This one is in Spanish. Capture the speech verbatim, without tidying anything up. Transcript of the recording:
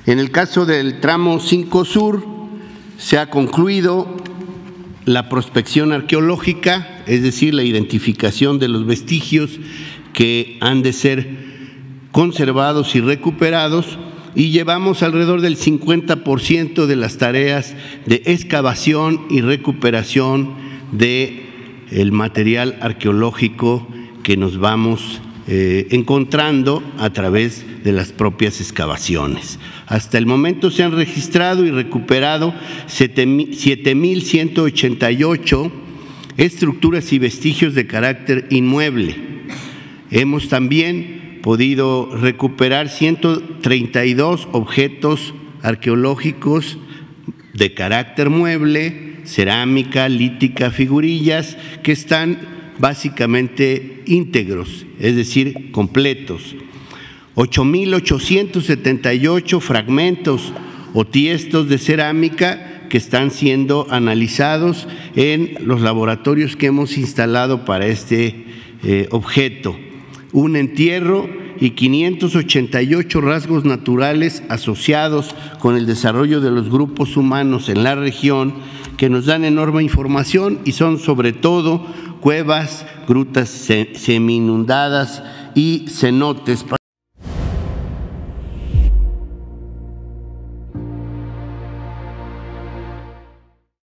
En el caso del tramo cinco Sur, se ha concluido la prospección arqueológica, es decir, la identificación de los vestigios que han de ser conservados y recuperados, y llevamos alrededor del cincuenta por ciento de las tareas de excavación y recuperación del material arqueológico que nos vamos eh, encontrando a través de las propias excavaciones. Hasta el momento se han registrado y recuperado siete mil ciento ochenta y ocho estructuras y vestigios de carácter inmueble. Hemos también podido recuperar ciento treinta y dos objetos arqueológicos de carácter mueble, cerámica, lítica, figurillas, que están básicamente íntegros, es decir, completos. ocho mil ochocientos setenta y ocho fragmentos o tiestos de cerámica que están siendo analizados en los laboratorios que hemos instalado para este eh, objeto. Un entierro y quinientos ochenta y ocho rasgos naturales asociados con el desarrollo de los grupos humanos en la región, que nos dan enorme información y son sobre todo cuevas, grutas semi-inundadas y cenotes.